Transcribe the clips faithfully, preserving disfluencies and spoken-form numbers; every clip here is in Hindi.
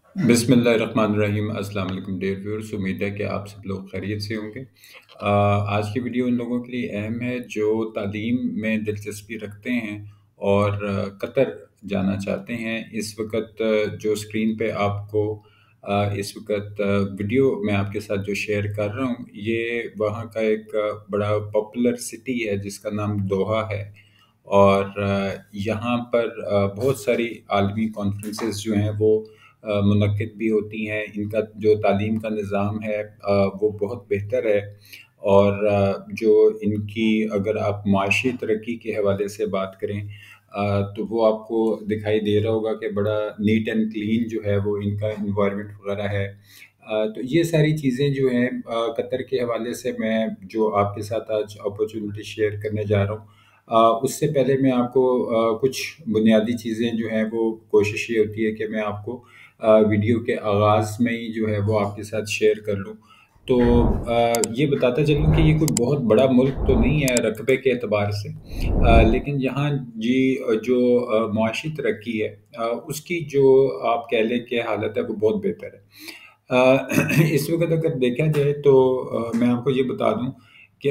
बिस्मिल्लाहिर्रहमानिर्रहीम। अस्सलाम वालेकुम डियर व्यूअर्स, उम्मीद है कि आप सब लोग खैरियत से होंगे। अ, आज की वीडियो उन लोगों के लिए अहम है जो तालीम में दिलचस्पी रखते हैं और अ, कतर जाना चाहते हैं। इस वक़्त जो स्क्रीन पे आपको अ, इस वक़्त वीडियो मैं आपके साथ जो शेयर कर रहा हूँ, ये वहाँ का एक अ, बड़ा पॉपुलर सिटी है जिसका नाम दोहा है। और अ, यहाँ पर अ, बहुत सारी आलमी कॉन्फ्रेंसेस जो हैं वो अ, मुनक्किद भी होती हैं। इनका जो तालीम का निज़ाम है अ, वो बहुत बेहतर है। और अ, जो इनकी अगर आप माशी तरक्की के हवाले से बात करें अ, तो वो आपको दिखाई दे रहा होगा कि बड़ा नीट एंड क्लीन जो है वो इनका एनवायरनमेंट वगैरह है। अ, तो ये सारी चीज़ें जो हैं अ, कतर के हवाले से मैं जो आपके साथ आज अपॉर्चुनिटी शेयर करने जा रहा हूँ, अ, उससे पहले मैं आपको अ, कुछ बुनियादी चीज़ें जो हैं वो कोशिश ये होती है कि मैं आपको अ, वीडियो के आगाज़ में ही जो है वो आपके साथ शेयर कर लूँ। तो अ, ये बताता चलूँ कि ये कोई बहुत बड़ा मुल्क तो नहीं है रकबे के एतबार से, अ, लेकिन यहाँ जी अ, जो अ, मुआशी तरक्की है, अ, उसकी जो आप कह लें कि हालत है वो बहुत बेहतर है। अ, इस वक़्त अगर देखा जाए तो अ, मैं आपको ये बता दूँ कि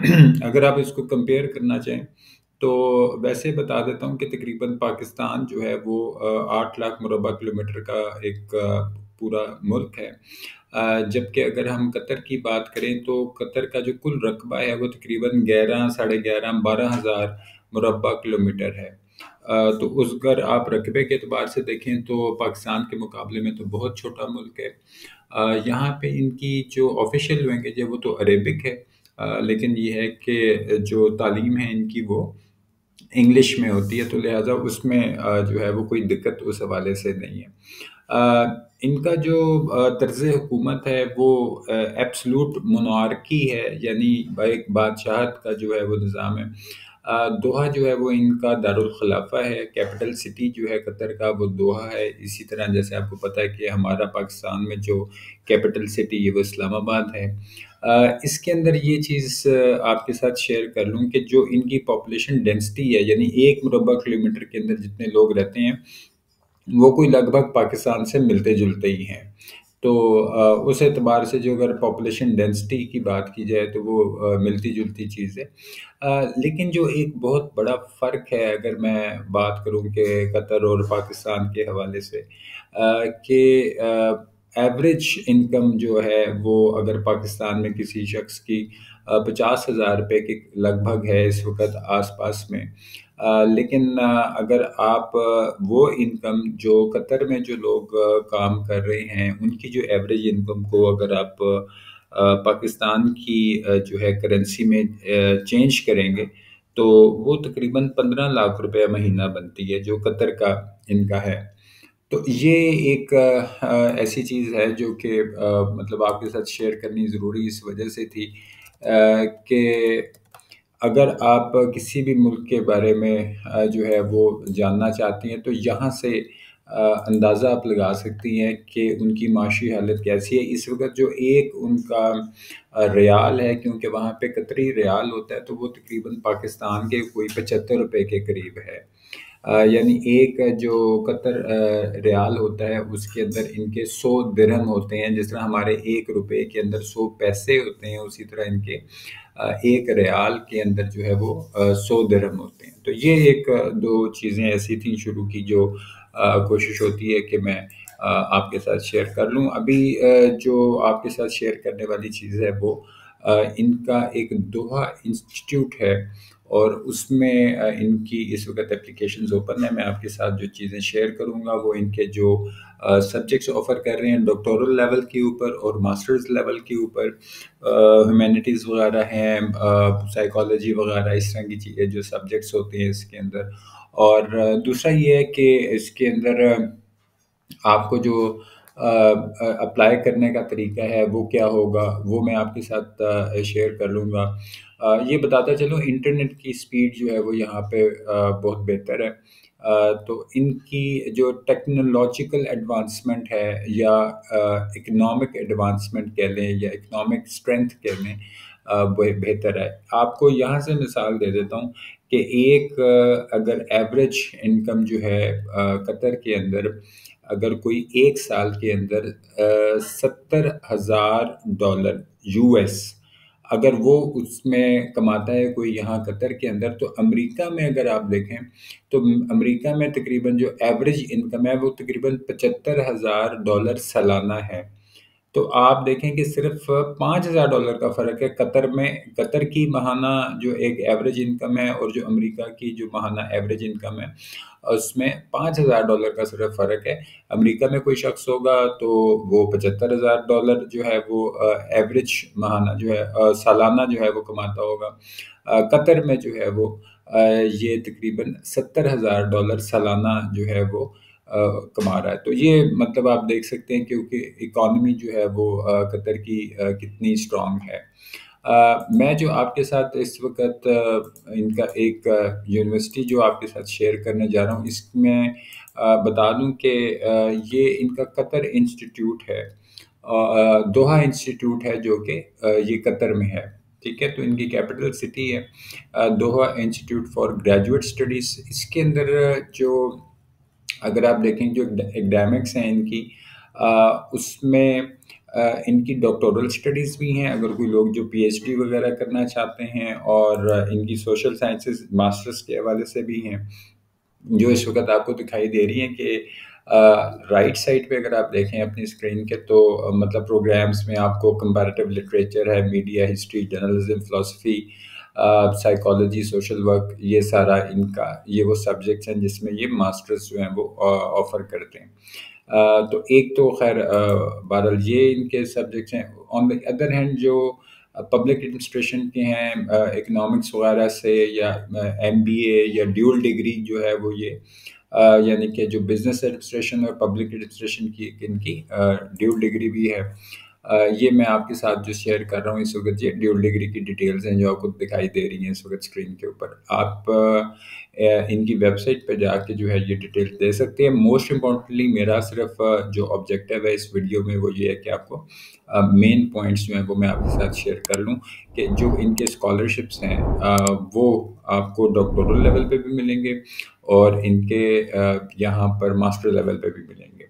अगर आप इसको कंपेयर करना चाहें, तो वैसे बता देता हूँ कि तकरीबन पाकिस्तान जो है वो अ, आठ लाख मुरब्बा किलोमीटर का एक अ, पूरा मुल्क है। अ, जबकि अगर हम कतर की बात करें तो कतर का जो कुल रकबा है वो तकरीबन ग्यारह साढ़े ग्यारह बारह हज़ार मुरब्बा किलोमीटर है। अ, तो उस अगर आप रकबे के एतबार से देखें तो पाकिस्तान के मुकाबले में तो बहुत छोटा मुल्क है। अ, यहाँ पे इनकी जो ऑफ़िशियल लैंग्वेज है वो तो अरेबिक है, अ, लेकिन ये है कि जो तालीम है इनकी वो इंग्लिश में होती है, तो लिहाज़ा उसमें अ, जो है वो कोई दिक्कत उस हवाले से नहीं है। अ, इनका जो अ, तर्ज़ हुकूमत है वो अ, एब्सोल्यूट मोनार्की है, यानी ब एक बादशाहत का जो है वो निज़ाम है। अ, दोहा जो है वो इनका दारुल ख़िलाफ़ा है, कैपिटल सिटी जो है कतर का वो दोहा है। इसी तरह जैसे आपको पता है कि हमारा पाकिस्तान में जो कैपिटल सिटी है वो इस्लामाबाद है। अ, इसके अंदर ये चीज़ आपके साथ शेयर कर लूँ कि जो इनकी पॉपुलेशन डेंसिटी है, यानी एक मुरब्बा किलोमीटर के अंदर जितने लोग रहते हैं, वो कोई लगभग पाकिस्तान से मिलते-जुलते ही हैं। तो अ, उस एतबार से जो अगर पॉपुलेशन डेंसिटी की बात की जाए तो वो अ, मिलती-जुलती चीज़ है। अ, लेकिन जो एक बहुत बड़ा फ़र्क है अगर मैं बात करूँ कि कतर और पाकिस्तान के हवाले से, अ, कि अ, एवरेज इनकम जो है वो अगर पाकिस्तान में किसी शख़्स की अ, पचास हज़ार रुपए के लगभग है इस वक़्त आस-पास में। अ, लेकिन अ, अगर आप अ, वो इनकम जो कतर में जो लोग अ, काम कर रहे हैं, उनकी जो एवरेज इनकम को अगर आप अ, पाकिस्तान की अ, जो है करेंसी में अ, चेंज करेंगे, तो वो तकरीबन पंद्रह लाख रुपए महीना बनती है, जो कतर का इनका है। तो ये एक अ, अ, ऐसी चीज़ है जो कि अ, मतलब आपके साथ शेयर करनी ज़रूरी इस वजह से थी, अ, कि अगर आप किसी भी मुल्क के बारे में अ, जो है वो जानना चाहती हैं, तो यहाँ से अ, अंदाज़ा आप लगा सकती हैं कि उनकी माशी हालत कैसी है। इस वक़्त जो एक उनका अ, रियाल है, क्योंकि वहाँ पे कतरी रियाल होता है, तो वो तकरीबन पाकिस्तान के कोई पचहत्तर रुपए के करीब है। अ, यानी एक जो कतर अ, रियाल होता है उसके अंदर इनके सौ दिरहम होते हैं, जिस तरह हमारे एक रुपए के अंदर सौ पैसे होते हैं, उसी तरह इनके अ, एक रियाल के अंदर जो है वो अ, सौ दिरहम होते हैं। तो ये एक दो चीज़ें ऐसी थी शुरू की जो अ, कोशिश होती है कि मैं अ, आपके साथ शेयर कर लूँ। अभी अ, जो आपके साथ शेयर करने वाली चीज़ है वो अ, इनका एक दोहा इंस्टीट्यूट है और उसमें अ, इनकी इस वक़्त एप्लीकेशंस ओपन है। मैं आपके साथ जो चीज़ें शेयर करूँगा वो इनके जो अ, सब्जेक्ट्स ऑफ़र कर रहे हैं डॉक्टोरल लेवल के ऊपर और मास्टर्स लेवल के ऊपर, अ, ह्यूमैनिटीज़ वग़ैरह हैं, अ, साइकोलॉजी वग़ैरह इस तरह की चीज़ें जो सब्जेक्ट्स होते हैं इसके अंदर। और अ, दूसरा ये है कि इसके अंदर आपको जो अ अ, अप्लाई करने का तरीका है वो क्या होगा, वो मैं आपके साथ अ, शेयर कर लूँगा। अ, ये बताता चलूँ इंटरनेट की स्पीड जो है वो यहाँ पे अ, बहुत बेहतर है। अ, तो इनकी जो टेक्नोलॉजिकल एडवांसमेंट है या अ, इकोनॉमिक एडवांसमेंट कह लें या इकोनॉमिक स्ट्रेंथ कह लें, अ, वह बेहतर है। आपको यहाँ से मिसाल दे देता हूँ कि एक अ, अगर एवरेज इनकम जो है अ, कतर के अंदर, अगर कोई एक साल के अंदर अ, सत्तर हज़ार डॉलर यूएस अगर वो उसमें कमाता है कोई यहाँ कतर के अंदर, तो अमेरिका में अगर आप देखें तो अमेरिका में तकरीबन जो एवरेज इनकम है वो तकरीबन पचहत्तर हज़ार डॉलर सालाना है। तो आप देखें कि सिर्फ पाँच हज़ार डॉलर का फ़र्क है कतर में। कतर की माहाना जो एक एवरेज इनकम है और जो अमेरिका की जो माहाना एवरेज इनकम है, उसमें पाँच हज़ार डॉलर का सिर्फ फ़र्क है। अमेरिका में कोई शख्स होगा तो वो पचहत्तर हज़ार डॉलर जो है वो अ, एवरेज माहाना जो है अ, सालाना जो है वो कमाता होगा। अ, कतर में जो है वो अ, ये तकरीबन सत्तर हज़ार डॉलर सालाना जो है वो अ, कमा रहा है। तो ये मतलब आप देख सकते हैं क्योंकि इकॉनमी जो है वो अ, कतर की अ, कितनी स्ट्रॉन्ग है। अ, मैं जो आपके साथ इस वक़्त अ, इनका एक यूनिवर्सिटी जो आपके साथ शेयर करने जा रहा हूँ, इसमें अ, बता दूँ कि अ, ये इनका कतर इंस्टीट्यूट है। अ अ, दोहा इंस्टीट्यूट है जो कि अ, ये कतर में है, ठीक है? तो इनकी कैपिटल सिटी है uh, Doha Institute for Graduate Studies. इसके अंदर जो अगर आप देखें जो एकेडमिक्स हैं इनकी अ, उसमें अ, इनकी डॉक्टोरल स्टडीज़ भी हैं, अगर कोई लोग जो पीएचडी वगैरह करना चाहते हैं, और इनकी सोशल साइंसेज़ मास्टर्स के हवाले से भी हैं, जो इस वक़्त आपको दिखाई दे रही हैं कि अ, राइट साइड पे अगर आप देखें अपनी स्क्रीन के तो अ, मतलब प्रोग्राम्स में आपको कंपैरेटिव लिटरेचर है, media, history, journalism, philosophy, uh, psychology, social work, ये सारा इनका ये वो सब्जेक्ट्स हैं जिसमें ये मास्टर्स जो हैं वो अ, ऑफ़र करते हैं। अ, तो एक तो ख़ैर अ, बहरहाल ये इनके सब्जेक्ट्स हैं। ऑन द अदर हैंड जो अ, पब्लिक एडमिनिस्ट्रेशन के हैं, अ, इकोनॉमिक्स वगैरह से, या अ, एमबीए या ड्यूल डिग्री जो है वो ये अ, यानी कि जो बिज़नेस एडमिनिस्ट्रेशन और पब्लिक एडमिनिस्ट्रेशन की इनकी अ, ड्यूल डिग्री भी है। अ, ये मैं आपके साथ जो शेयर कर रहा हूँ इस वक़्त, ये ड्यूल डिग्री की डिटेल्स हैं जो आपको दिखाई दे रही हैं इस वक़्त स्क्रीन के ऊपर। आप अ, इनकी वेबसाइट पे जाके जो है ये डिटेल दे सकते हैं। मोस्ट इम्पोर्टेंटली मेरा सिर्फ जो ऑब्जेक्टिव है इस वीडियो में वो ये है कि आपको अ, मेन पॉइंट्स जो हैं वो मैं आपके साथ शेयर कर लूँ कि जो इनके स्कॉलरशिप्स हैं अ, वो आपको डॉक्टोरल लेवल पे भी मिलेंगे और इनके अ, यहाँ पर मास्टर लेवल पे भी मिलेंगे।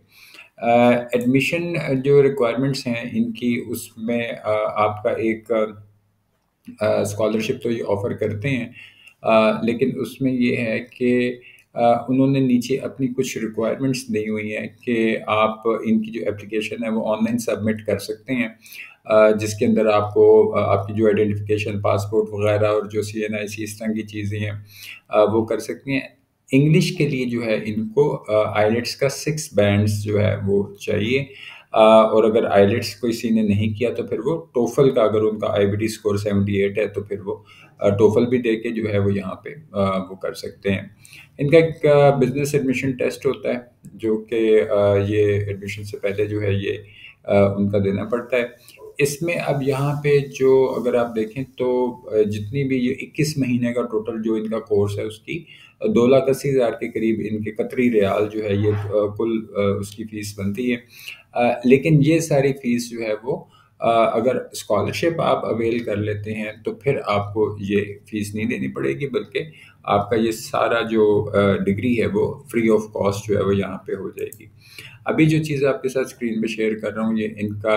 एडमिशन जो रिक्वायरमेंट्स हैं इनकी, उसमें अ, आपका एक स्कॉलरशिप तो ये ऑफ़र करते हैं, अ, लेकिन उसमें ये है कि अ, उन्होंने नीचे अपनी कुछ रिक्वायरमेंट्स दी हुई हैं कि आप इनकी जो एप्लीकेशन है वो ऑनलाइन सबमिट कर सकते हैं, अ, जिसके अंदर आपको अ, आपकी जो आइडेंटिफिकेशन, पासपोर्ट वगैरह और जो सीएनआईसी इस तरह की चीज़ें हैं अ, वो कर सकती हैं। इंग्लिश के लिए जो है इनको अ, आइलेट्स का सिक्स बैंड्स जो है वो चाहिए, अ, और अगर आइलेट्स किसी ने नहीं किया तो फिर वो टोफल का, अगर उनका आईबीटी स्कोर सेवेंटी एट है तो फिर वो अ, टोफल भी दे के जो है वो यहाँ पे अ, वो कर सकते हैं। इनका एक बिज़नेस एडमिशन टेस्ट होता है जो कि अ, ये एडमिशन से पहले जो है ये अ, उनका देना पड़ता है। इसमें अब यहाँ पे जो अगर आप देखें तो अ, जितनी भी ये इक्कीस महीने का टोटल जो इनका कोर्स है उसकी अ, दो लाख अस्सी हज़ार के करीब इनके कतरी रियाल जो है ये अ, कुल अ, उसकी फ़ीस बनती है। अ, लेकिन ये सारी फ़ीस जो है वो अ, अगर स्कॉलरशिप आप अवेल कर लेते हैं तो फिर आपको ये फ़ीस नहीं देनी पड़ेगी, बल्कि आपका ये सारा जो अ, डिग्री है वो फ्री ऑफ कॉस्ट जो है वो यहाँ पे हो जाएगी। अभी जो चीज़ आपके साथ स्क्रीन पे शेयर कर रहा हूँ ये इनका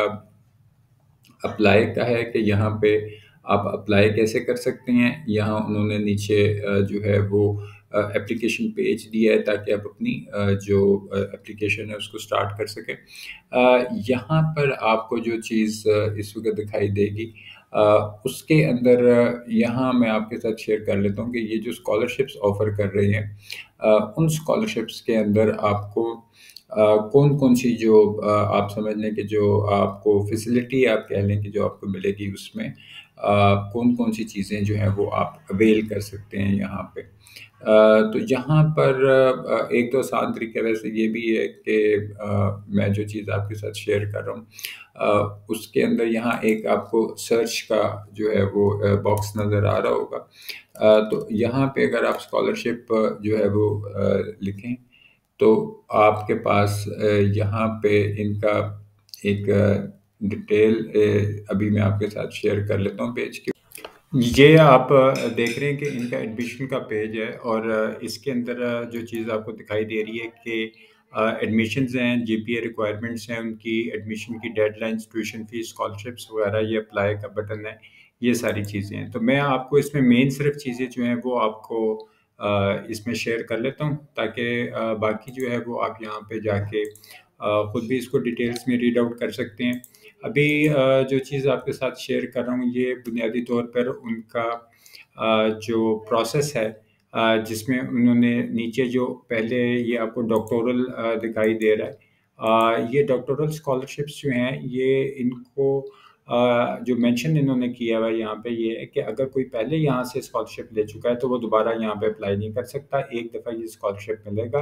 अप्लाई का है कि यहाँ पे आप अप्लाई कैसे कर सकते हैं। यहाँ उन्होंने नीचे अ, जो है वो अ, एप्लीकेशन पेज दिया है ताकि आप अपनी अ, जो अ, एप्लीकेशन है उसको स्टार्ट कर सकें। अ, यहाँ पर आपको जो चीज़ अ, इस वक़्त दिखाई देगी अ, उसके अंदर अ, यहाँ मैं आपके साथ शेयर कर लेता हूँ कि ये जो स्कॉलरशिप्स ऑफ़र कर रही हैं, अ, उन स्कॉलरशिप्स के अंदर आपको अ, कौन-कौन सी जो अ, आप समझ लें कि जो आपको फैसिलिटी आप कह लें कि जो आपको मिलेगी उसमें अ, कौन-कौन सी चीज़ें जो हैं वो आप अवेल कर सकते हैं यहाँ पे। अ, तो यहाँ पर अ, एक तो आसान तरीका वैसे ये भी है कि अ, मैं जो चीज़ आपके साथ शेयर कर रहा हूँ अ, उसके अंदर यहाँ एक आपको सर्च का जो है वो अ, बॉक्स नज़र आ रहा होगा। अ, तो यहाँ पे अगर आप स्कॉलरशिप जो है वो अ, लिखें तो आपके पास अ, यहाँ पे इनका एक डिटेल अ, अभी मैं आपके साथ शेयर कर लेता हूँ पेज की। ये आप अ, देख रहे हैं कि इनका एडमिशन का पेज है और अ, इसके अंदर अ, जो चीज़ आपको दिखाई दे रही है कि अ, एडमिशन्स हैं, जीपीए रिक्वायरमेंट्स हैं, उनकी एडमिशन की डेडलाइन्स, ट्यूशन फ़ीस, स्कॉलरशिप्स वगैरह, ये अप्लाई का बटन है, ये सारी चीज़ें हैं। तो मैं आपको इसमें मेन सिर्फ़ चीज़ें जो हैं वो आपको अ, इसमें शेयर कर लेता हूँ ताकि अ, बाकी जो है वो आप यहाँ पे जाके अ, खुद भी इसको डिटेल्स में रीड आउट कर सकते हैं। अभी अ, जो चीज़ आपके साथ शेयर कर रहा हूँ ये बुनियादी तौर पर उनका अ, जो प्रोसेस है अ, जिसमें उन्होंने नीचे जो पहले ये आपको डॉक्टोरल अ, दिखाई दे रहा है। अ, ये डॉक्टोरल स्कॉलरशिप्स जो हैं ये इनको अ, जो मेंशन इन्होंने किया हुआ है यहाँ पे ये है कि अगर कोई पहले यहाँ से स्कॉलरशिप ले चुका है तो वो दोबारा यहाँ पे अप्लाई नहीं कर सकता। एक दफ़ा ये स्कॉलरशिप मिलेगा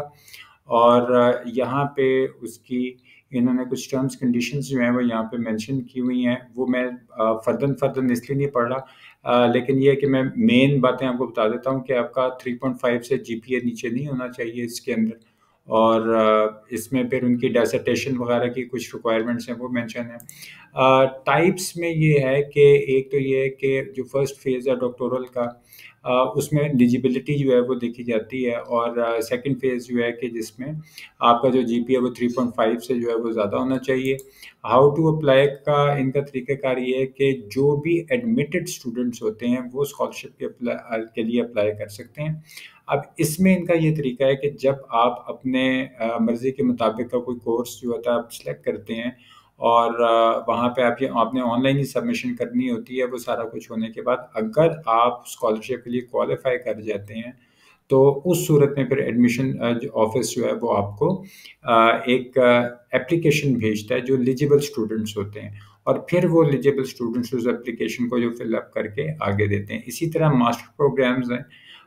और अ, यहाँ पे उसकी इन्होंने कुछ टर्म्स कंडीशंस जो हैं वो यहाँ पे मेंशन की हुई हैं। वो मैं अ, फ़र्दर फ़र्दर इसलिए नहीं पढ़ रहा अ, लेकिन ये है कि मैं मेन बातें आपको बता देता हूँ कि आपका थ्री पॉइंट फ़ाइव से जीपीए नीचे नहीं होना चाहिए इसके अंदर और अ, इसमें फिर उनकी डिसर्टेशन वगैरह की कुछ रिक्वायरमेंट्स हैं वो मेंशन है। अ, टाइप्स में ये है कि एक तो ये है कि जो फर्स्ट फेज़ है डॉक्टोरल का अ, उसमें एलिजिबिलिटी जो है वो देखी जाती है और सेकंड फेज़ जो है कि जिसमें आपका जो जीपीए है वो थ्री पॉइंट फ़ाइव से जो है वो ज़्यादा होना चाहिए। हाउ टू अप्लाई का इनका तरीक़ाकार ये है कि जो भी एडमिटेड स्टूडेंट्स होते हैं वो स्कॉलरशिप के अप्ला अ, के लिए अप्लाई कर सकते हैं। अब इसमें इनका ये तरीका है कि जब आप अपने अ, मर्ज़ी के मुताबिक का कोई कोर्स जो होता है आप सेलेक्ट करते हैं और अ, वहाँ पे आप ये आपने ऑनलाइन ही सबमिशन करनी होती है। वो सारा कुछ होने के बाद अगर आप स्कॉलरशिप के लिए क्वालिफ़ाई कर जाते हैं, तो उस सूरत में फिर एडमिशन अ, जो ऑफ़िस जो है वो आपको अ, एक एप्लीकेशन भेजता है जो एलिजिबल स्टूडेंट्स होते हैं और फिर वो एलिजिबल स्टूडेंट्स उस एप्लीकेशन को जो फ़िल अप करके आगे देते हैं। इसी तरह मास्टर प्रोग्राम्स हैं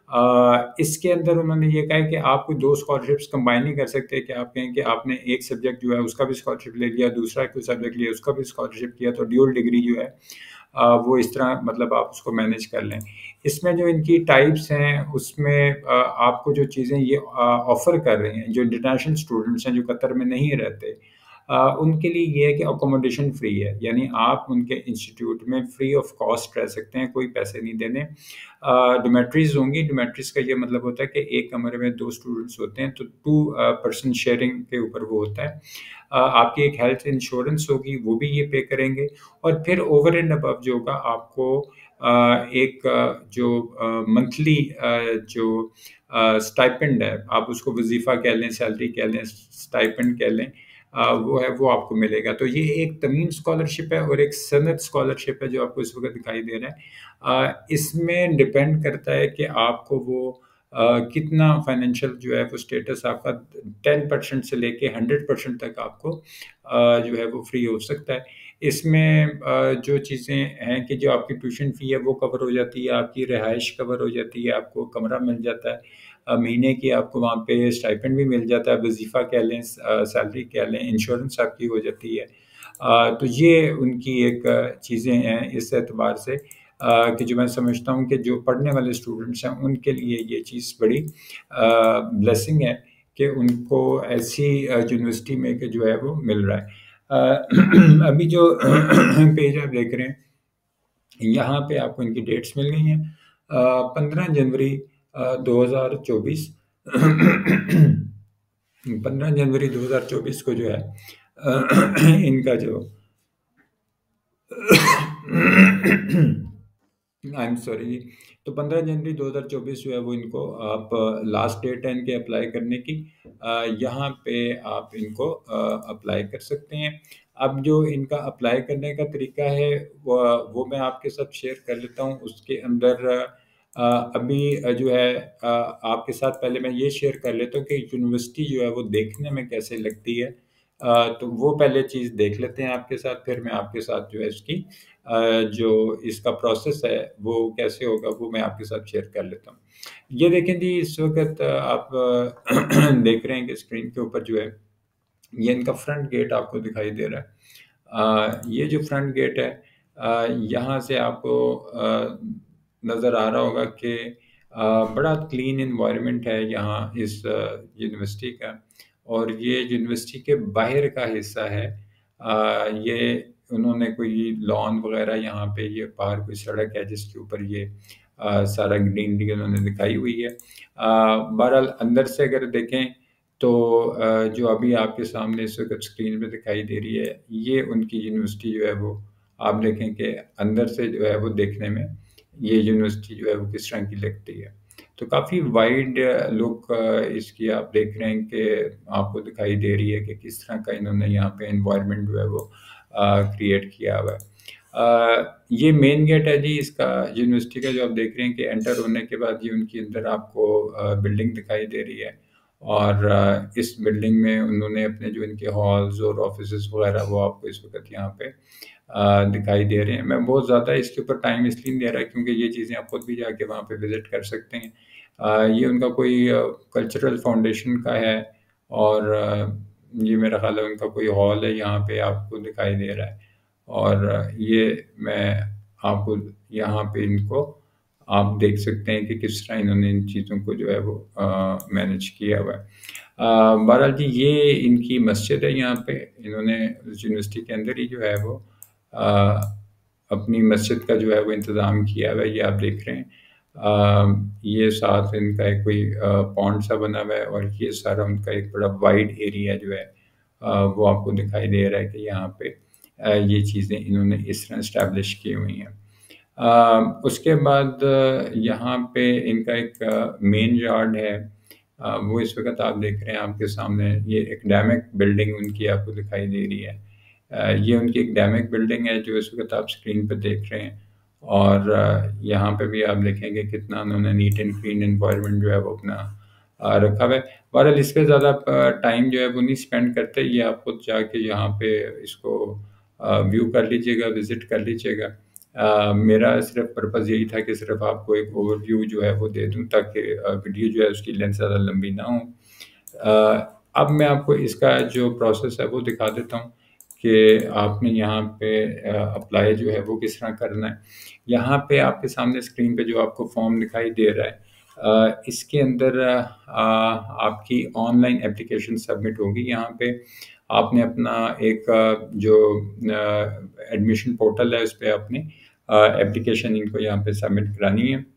अ, इसके अंदर उन्होंने ये कहा है कि आप कोई दो स्कॉलरशिप्स कंबाइन नहीं कर सकते कि आप कहें कि आपने एक सब्जेक्ट जो है उसका भी स्कॉलरशिप ले लिया, दूसरा कोई सब्जेक्ट लिया उसका भी स्कॉलरशिप किया तो ड्यूल डिग्री जो है अ, वो इस तरह मतलब आप उसको मैनेज कर लें। इसमें जो इनकी टाइप्स हैं उसमें अ, आपको जो चीज़ें ये अ, ऑफ़र कर रहे हैं, जो इंटरनेशनल स्टूडेंट्स हैं जो कतर में नहीं रहते अ, उनके लिए ये है कि अकोमोडेशन फ्री है, यानी आप उनके इंस्टीट्यूट में फ्री ऑफ कॉस्ट रह सकते हैं, कोई पैसे नहीं देने। अ, डॉर्मेट्रीज़ होंगी, डॉर्मेट्रीज़ का ये मतलब होता है कि एक कमरे में दो स्टूडेंट्स होते हैं तो टू अ, पर्सन शेयरिंग के ऊपर वो होता है। अ, आपकी एक हेल्थ इंश्योरेंस होगी, वो भी ये पे करेंगे और फिर ओवर एंड अबव जो होगा आपको अ, एक अ, जो अ, मंथली अ, जो अ, स्टाइपेंड है, आप उसको वज़ीफ़ा कह लें, सैलरी कह लें, स्टाइपेंड कह लें अ, वो है वो आपको मिलेगा। तो ये एक तमीम स्कॉलरशिप है और एक सनद स्कॉलरशिप है जो आपको इस वक़्त दिखाई दे रहा है। अ, इसमें डिपेंड करता है कि आपको वो अ, कितना फाइनेंशियल जो है वो स्टेटस आपका टेन परसेंट से लेके हंड्रेड परसेंट तक आपको अ, जो है वो फ्री हो सकता है। इसमें अ, जो चीज़ें हैं कि जो आपकी ट्यूशन फ़ी है वो कवर हो जाती है, आपकी रिहाइश कवर हो जाती है, आपको कमरा मिल जाता है। अ, महीने की आपको वहाँ पे स्टाइपेंड भी मिल जाता है, वज़ीफ़ा कह लें स अ, सैलरी कह लें, इंश्योरेंस आपकी हो जाती है। अ, तो ये उनकी एक चीज़ें हैं इस एतबार से अ, कि जो मैं समझता हूँ कि जो पढ़ने वाले स्टूडेंट्स हैं उनके लिए ये चीज़ बड़ी अ, ब्लेसिंग है कि उनको ऐसी अ, यूनिवर्सिटी में कि जो है वो मिल रहा है। अ, अभी जो पेज आप देख रहे हैं, यहाँ पे आपको इनकी डेट्स मिल गई हैं। अ, पंद्रह जनवरी अ, दो हज़ार चौबीस पंद्रह जनवरी दो हज़ार चौबीस को जो है अ, इनका जो आई एम सॉरी तो पंद्रह जनवरी दो हज़ार चौबीस जो है वो इनको आप लास्ट डेट है इनके अप्लाई करने की अ, यहाँ पे आप इनको अ, अप्लाई कर सकते हैं। अब जो इनका अप्लाई करने का तरीका है वो वो मैं आपके साथ शेयर कर लेता हूँ। उसके अंदर अ, अभी अ, जो है अ, आपके साथ पहले मैं ये शेयर कर लेता हूँ कि यूनिवर्सिटी जो है वो देखने में कैसे लगती है। अ, तो वो पहले चीज़ देख लेते हैं आपके साथ, फिर मैं आपके साथ जो है इसकी अ, जो इसका प्रोसेस है वो कैसे होगा वो मैं आपके साथ शेयर कर लेता हूँ। ये देखें जी इस वक़्त आप अ, देख रहे हैं कि स्क्रीन के ऊपर जो है ये इनका फ्रंट गेट आपको दिखाई दे रहा है। अ, ये जो फ्रंट गेट है अ, यहाँ से आपको अ, नज़र आ रहा होगा कि अ, बड़ा क्लीन एनवायरनमेंट है यहाँ इस यूनिवर्सिटी का और ये यूनिवर्सिटी के बाहर का हिस्सा है। अ, ये उन्होंने कोई लॉन वगैरह यहाँ पे ये बाहर कोई सड़क है जिसके ऊपर ये अ, सारा ग्रीनरी उन्होंने दिखाई हुई है। अ, बहरहाल अंदर से अगर देखें तो अ, जो अभी आपके सामने इस वक़्त स्क्रीन पे दिखाई दे रही है, ये उनकी यूनिवर्सिटी जो है वो आप देखें कि अंदर से जो है वो देखने में ये यूनिवर्सिटी जो है वो किस तरह की लगती है। तो काफ़ी वाइड लुक इसकी आप देख रहे हैं कि आपको दिखाई दे रही है कि किस तरह का इन्होंने यहाँ पे एनवायरनमेंट जो है वो अ, क्रिएट किया हुआ है। अ, ये मेन गेट है जी इसका यूनिवर्सिटी का जो आप देख रहे हैं कि एंटर होने के बाद ये उनके अंदर आपको अ, बिल्डिंग दिखाई दे रही है और अ, इस बिल्डिंग में उन्होंने अपने जो इनके हॉल्स और ऑफिसेज़ वगैरह वो आपको इस वक़्त यहाँ पे अ, दिखाई दे रहे हैं। मैं बहुत ज़्यादा इसके ऊपर टाइम इसलिए नहीं दे रहा क्योंकि ये चीज़ें आप खुद भी जाके वहाँ पे विज़िट कर सकते हैं। अ, ये उनका कोई अ, कल्चरल फाउंडेशन का है और अ, ये मेरा ख़्याल है उनका कोई हॉल है यहाँ पे आपको दिखाई दे रहा है और अ, ये मैं आपको यहाँ पे इनको आप देख सकते हैं कि किस तरह इन्होंने इन चीज़ों को जो है वो अ, मैनेज किया हुआ है। अ, बहरहाल जी ये इनकी मस्जिद है यहाँ पे, इन्होंने उस यूनिवर्सिटी के अंदर ही जो है वो अ, अपनी मस्जिद का जो है वो इंतज़ाम किया हुआ है, ये आप देख रहे हैं। अ, ये साथ इनका एक कोई अ, पॉन्ड सा बना हुआ है और ये सारा उनका एक बड़ा वाइड एरिया जो है अ, वो आपको दिखाई दे रहा है कि यहाँ पे अ, ये चीज़ें इन्होंने इस तरह एस्टेब्लिश की हुई हैं। अ, उसके बाद अ, यहाँ पे इनका एक मेन यार्ड है। अ, वो इस वक़्त आप देख रहे हैं आपके सामने ये एकेडमिक बिल्डिंग उनकी आपको दिखाई दे रही है। अ, ये उनकी एकेडमिक बिल्डिंग है जो इस वक़्त आप स्क्रीन पे देख रहे हैं और अ, यहाँ पे भी आप देखेंगे कितना उन्होंने नीट एंड क्लीन एनवायरनमेंट जो है वो अपना अ, रखा हुआ है। बहरहाल इस पे ज़्यादा प टाइम जो है वो नहीं स्पेंड करते, ये आप खुद जाके यहाँ पे इसको अ, व्यू कर लीजिएगा, विज़िट कर लीजिएगा। अ, मेरा सिर्फ़ पर्पज़ यही था कि सिर्फ़ आपको एक ओवरव्यू जो है वो दे दूँ ताकि अ, वीडियो जो है उसकी लेंथ ज़्यादा लंबी ना हो। अ, अब मैं आपको इसका जो प्रोसेस है वो दिखा देता हूँ कि आपने यहाँ पे अ, अप्लाई जो है वो किस तरह करना है। यहाँ पे आपके सामने स्क्रीन पे जो आपको फॉर्म दिखाई दे रहा है अ, इसके अंदर अ, आपकी ऑनलाइन एप्लीकेशन सबमिट होगी। यहाँ पे आपने अपना एक अ, जो अ, एडमिशन पोर्टल है उस पे आपने अ, एप्लीकेशन इनको यहाँ पे सबमिट करानी है।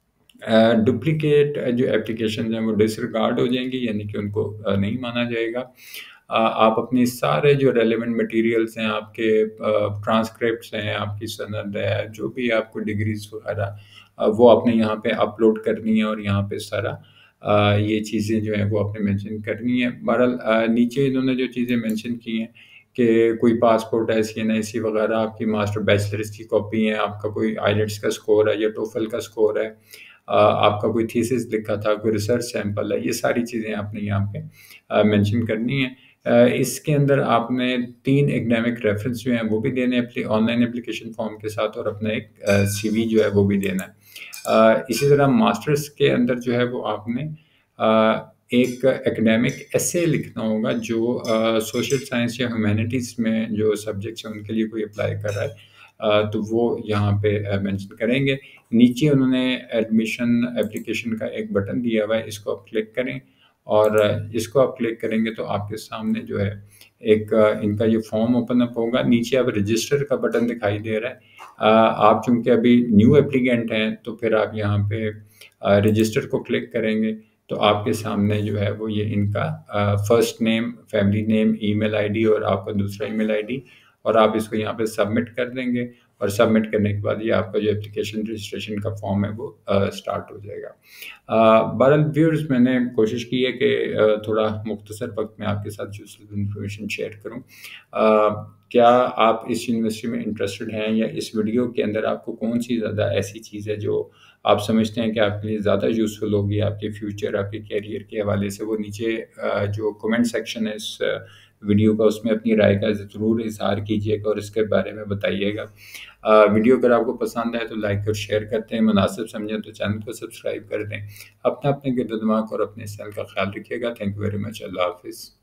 अ, डुप्लिकेट जो एप्लीकेशन हैं वो डिसरिगार्ड हो जाएँगी यानी कि उनको अ, नहीं माना जाएगा। अ, आप अपने सारे जो रेलेवेंट मटीरियल्स हैं आपके अ, ट्रांसक्रिप्ट्स हैं, आपकी सनद है, जो भी आपको डिग्रीज़ वगैरह अ, वो आपने यहाँ पे अपलोड करनी है और यहाँ पे सारा अ, ये चीज़ें जो हैं वो आपने मेंशन करनी है। बहरहाल अ, नीचे इन्होंने जो चीज़ें मेंशन की हैं कि कोई पासपोर्ट है, सी एन आई सी वगैरह, आपकी मास्टर बैचलर्स की कॉपी है, आपका कोई आइलेट्स का स्कोर है या टोफल का स्कोर है, अ, आपका कोई थीसिस लिखा था, कोई रिसर्च सैंपल है, ये सारी चीज़ें आपने यहाँ पे अ, मेंशन करनी है। अ, इसके अंदर आपने तीन एकेडमिक रेफरेंस जो हैं वो भी देने हैं अपनी ऑनलाइन एप्लीकेशन फॉर्म के साथ और अपना एक अ, सी वी जो है वो भी देना है। अ, इसी तरह मास्टर्स के अंदर जो है वो आपने अ, एक एकेडमिक एसे लिखना होगा जो अ, सोशल साइंस या ह्यूमैनिटीज़ में जो सब्जेक्ट्स हैं उनके लिए कोई अप्लाई कर रहा है अ, तो वो यहाँ पे अ, मेंशन करेंगे। नीचे उन्होंने एडमिशन एप्लीकेशन का एक बटन दिया हुआ है, इसको आप क्लिक करें और अ, इसको आप क्लिक करेंगे तो आपके सामने जो है एक अ, इनका ये फॉर्म ओपन अप होगा। नीचे अब रजिस्टर का बटन दिखाई दे रहा है। अ, आप चूँकि अभी न्यू एप्लीकेंट हैं तो फिर आप यहाँ पे अ, रजिस्टर को क्लिक करेंगे तो आपके सामने जो है वो ये इनका uh, first name, family name, email ID और आपका दूसरा ईमेल आईडी और आप इसको यहाँ पे सबमिट कर देंगे और सबमिट करने के बाद ये आपका जो एप्लीकेशन रजिस्ट्रेशन का फॉर्म है वो अ, स्टार्ट हो जाएगा। अ, बहरहाल व्यूअर्स मैंने कोशिश की है कि अ, थोड़ा मुख्तसर वक़्त में आपके साथ यूज़फुल इन्फॉर्मेशन शेयर करूँ। अ, क्या आप इस यूनिवर्सिटी में इंटरेस्टेड हैं या इस वीडियो के अंदर आपको कौन-सी ज़्यादा ऐसी चीज़ है जो आप समझते हैं कि आपके लिए ज़्यादा यूज़फुल होगी आपके फ्यूचर, आपके करियर के हवाले से? वो नीचे अ, जो कमेंट सेक्शन है इस वीडियो का उसमें अपनी राय का ज़रूर इज़हार कीजिएगा और इसके बारे में बताइएगा। अ, वीडियो अगर आपको पसंद आए तो लाइक और शेयर करते हैं, मुनासिब समझें तो चैनल को सब्सक्राइब कर दें। अपना अपने गिरद दिमाग और अपने सेहत का ख्याल रखिएगा। Thank you very much. अल्लाह हाफ़िज़।